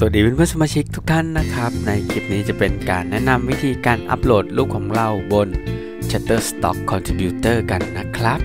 วัสดีเพื่อนๆสมาชิกทุกท่านนะครับในคลิปนี้จะเป็นการแนะนำวิธีการอัปโหลดรูปของเราบน Shutterstock Contributor กันนะครับ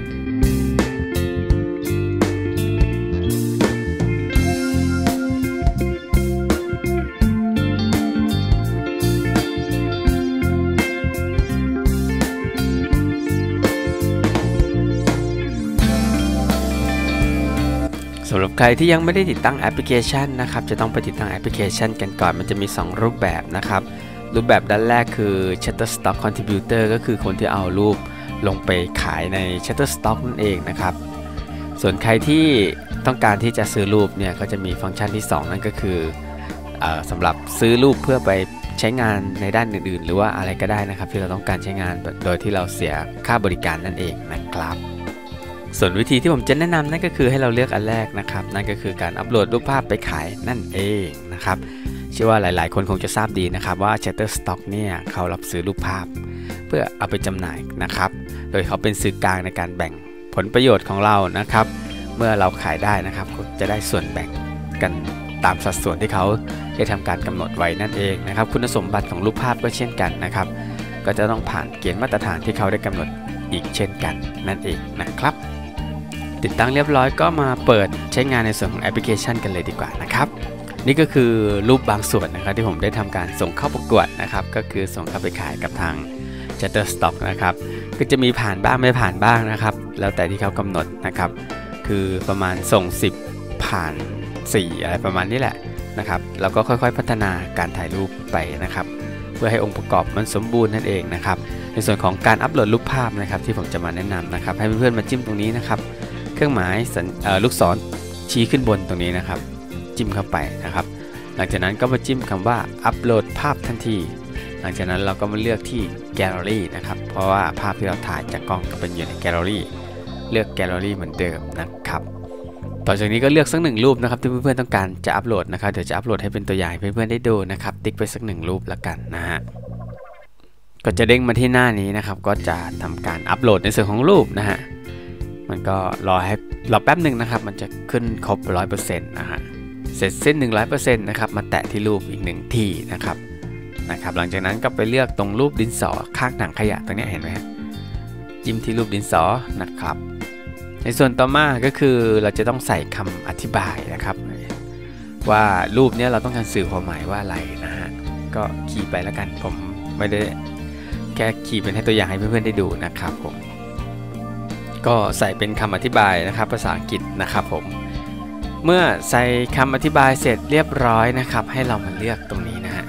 สำหรับใครที่ยังไม่ได้ติดตั้งแอปพลิเคชันนะครับจะต้องไปติดตั้งแอปพลิเคชันกันก่อนมันจะมี2รูปแบบนะครับรูปแบบด้านแรกคือ Shutterstock Contributor ก็คือคนที่เอารูปลงไปขายใน Shutterstock นั่นเองนะครับส่วนใครที่ต้องการที่จะซื้อรูปเนี่ยก็จะมีฟังก์ชันที่2นั่นก็คือสำหรับซื้อรูปเพื่อไปใช้งานในด้านอื่นๆหรือว่าอะไรก็ได้นะครับที่เราต้องการใช้งานโดยที่เราเสียค่าบริการนั่นเองนะครับส่วนวิธีที่ผมจะแนะนำนั่นก็คือให้เราเลือกอันแรกนะครับนั่นก็คือการอัปโหลดรูปภาพไปขายนั่นเองนะครับเชื่อว่าหลายๆคนคงจะทราบดีนะครับว่า Shutterstock เนี่ยเขารับซื้อรูปภาพเพื่อเอาไปจำหน่ายนะครับโดยเขาเป็นสื่อกลางในการแบ่งผลประโยชน์ของเรานะครับเมื่อเราขายได้นะครับจะได้ส่วนแบ่งกันตามสัดส่วนที่เขาได้ทำการกำหนดไว้นั่นเองนะครับคุณสมบัติของรูปภาพก็เช่นกันนะครับก็จะต้องผ่านเกณฑ์มาตรฐานที่เขาได้กำหนดอีกเช่นกันนั่นเองนะครับติดตั้งเรียบร้อยก็มาเปิดใช้งานในส่วนของแอปพลิเคชันกันเลยดีกว่านะครับนี่ก็คือรูปบางส่วนนะครับที่ผมได้ทำการส่งเข้าประกวดนะครับก็คือส่งเข้าไปขายกับทาง Shutterstock นะครับก็จะมีผ่านบ้างไม่ผ่านบ้างนะครับแล้วแต่ที่เขากำหนดนะครับคือประมาณส่ง10ผ่าน4อะไรประมาณนี้แหละนะครับแล้วก็ค่อยๆพัฒนาการถ่ายรูปไปนะครับเพื่อให้องค์ประกอบมันสมบูรณ์นั่นเองนะครับในส่วนของการอัปโหลดรูปภาพนะครับที่ผมจะมาแนะนำนะครับให้เพื่อนๆมาจิ้มตรงนี้นะครับเครื่องหมายลูกศรชี้ขึ้นบนตรงนี้นะครับจิ้มเข้าไปนะครับหลังจากนั้นก็มาจิ้มคำว่าอัปโหลดภาพทันทีหลังจากนั้นเราก็มาเลือกที่แกลเลอรี่นะครับเพราะว่าภาพที่เราถ่ายจากกล้องก็เป็นอยู่ในแกลเลอรี่เลือกแกลเลอรี่เหมือนเดิมนะครับต่อจากนี้ก็เลือกสัก1รูปนะครับที่เพื่อนๆต้องการจะอัปโหลดนะครับเดี๋ยวจะอัปโหลดให้เป็นตัวอย่างให้เพื่อนๆได้ดูนะครับติ๊กไปสัก1รูปแล้วกันนะฮะก็จะเด้งมาที่หน้านี้นะครับก็จะทำการอัปโหลดในส่วนของรูปนะฮะมันก็รอแป๊บหนึ่งนะครับมันจะขึ้นครบ 100% นะฮะเสร็จสิ้น 100% นะครับมาแตะที่รูปอีก1ทีนะครับหลังจากนั้นก็ไปเลือกตรงรูปดินสอข้างถังขยะตรงนี้เห็นไหมฮะจิ้มที่รูปดินสอนะครับในส่วนต่อมาก็คือเราจะต้องใส่คำอธิบายนะครับว่ารูปนี้เราต้องการสื่อความหมายว่าอะไรนะฮะก็คีย์ไปแล้วกันผมไม่ได้แค่คีย์เป็นให้ตัวอย่างให้เพื่อนๆได้ดูนะครับผมก็ใส่เป็นคำอธิบายนะครับภาษาอังกฤษนะครับผมเมื่อใส่คำอธิบายเสร็จเรียบร้อยนะครับให้เรามาเลือกตรงนี้นะฮะ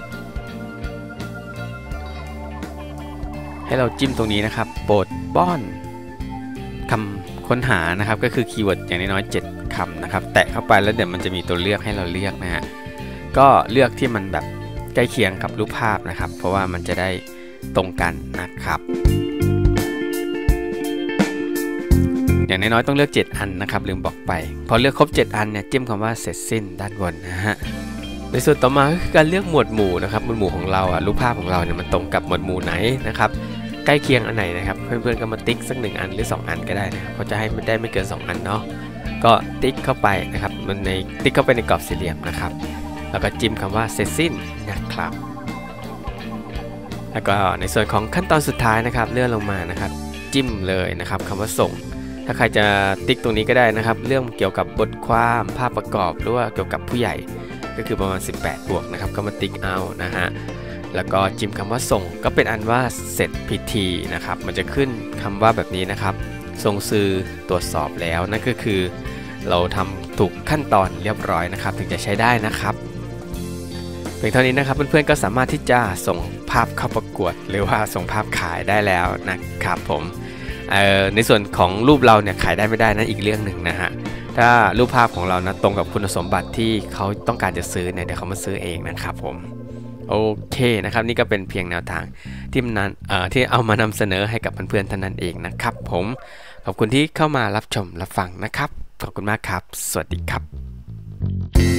ให้เราจิ้มตรงนี้นะครับโปรดป้อนคำค้นหานะครับก็คือคีย์เวิร์ดอย่างน้อยๆ7คำนะครับแตะเข้าไปแล้วเดี๋ยวมันจะมีตัวเลือกให้เราเลือกนะฮะก็เลือกที่มันแบบใกล้เคียงกับรูปภาพนะครับเพราะว่ามันจะได้ตรงกันนะครับอย่างน้อยๆต้องเลือก7อันนะครับลืมบอกไปพอเลือกครบ7อันเนี่ยจิ้มคำว่าเสร็จสิ้นด้านบนนะฮะในส่วนต่อมาก็คือการเลือกหมวดหมู่นะครับหมวดหมู่ของเรารูปภาพของเราเนี่ยมันตรงกับหมวดหมู่ไหนนะครับใกล้เคียงอันไหนนะครับเพื่อนๆก็มาติ๊กสัก1อันหรือ2อันก็ได้นะครับเขาจะให้มันได้ไม่เกิน2อันเนาะก็ติ๊กเข้าไปนะครับมันในติ๊กเข้าไปในกรอบสี่เหลี่ยมนะครับแล้วก็จิ้มคำว่าเสร็จสิ้นนะครับแล้วก็ในส่วนของขั้นตอนสุดท้ายนะครับเลื่อนลงมานะครับจิ้มเลยนะครับคำว่าส่งถ้าใครจะติ๊กตรงนี้ก็ได้นะครับเรื่องเกี่ยวกับบทความภาพประกอบหรือว่าเกี่ยวกับผู้ใหญ่ก็คือประมาณ18 บวกนะครับก็มาติ๊กเอานะฮะแล้วก็จิ้มคำว่าส่งก็เป็นอันว่าเสร็จพิธีนะครับมันจะขึ้นคำว่าแบบนี้นะครับส่งสื่อตรวจสอบแล้วนั่นก็คือเราทำถูกขั้นตอนเรียบร้อยนะครับถึงจะใช้ได้นะครับเพียงเท่านี้นะครับเพื่อนๆก็สามารถที่จะส่งภาพเข้าประกวดหรือว่าส่งภาพขายได้แล้วนะครับผมในส่วนของรูปเราเนี่ยขายได้ไม่ได้นั่นอีกเรื่องหนึ่งนะฮะถ้ารูปภาพของเรานะตรงกับคุณสมบัติที่เขาต้องการจะซื้อเนี่ยเดี๋ยวเขามาซื้อเองนะครับผมโอเคนะครับนี่ก็เป็นเพียงแนวทางที่เอามานำเสนอให้กับเพื่อนๆเท่านั้นเองนะครับผมขอบคุณที่เข้ามารับชมรับฟังนะครับขอบคุณมากครับสวัสดีครับ